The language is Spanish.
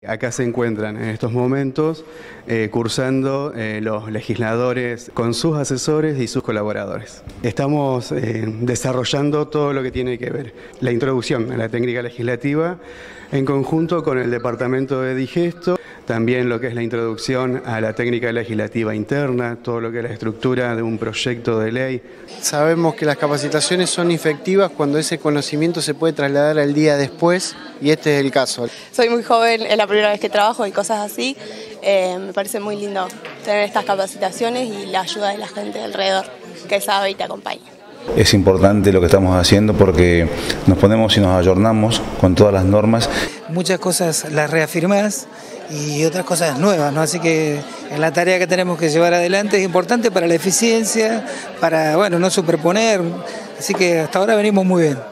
Acá se encuentran en estos momentos cursando los legisladores con sus asesores y sus colaboradores. Estamos desarrollando todo lo que tiene que ver la introducción a la técnica legislativa en conjunto con el Departamento de Digesto, también lo que es la introducción a la técnica legislativa interna, todo lo que es la estructura de un proyecto de ley. Sabemos que las capacitaciones son efectivas cuando ese conocimiento se puede trasladar al día después, y este es el caso. Soy muy joven, es la primera vez que trabajo y cosas así. Me parece muy lindo tener estas capacitaciones y la ayuda de la gente alrededor que sabe y te acompaña. Es importante lo que estamos haciendo porque nos ponemos y nos ayornamos con todas las normas. Muchas cosas las reafirmás y otras cosas nuevas, ¿no? Así que en la tarea que tenemos que llevar adelante es importante para la eficiencia, para no superponer, así que hasta ahora venimos muy bien.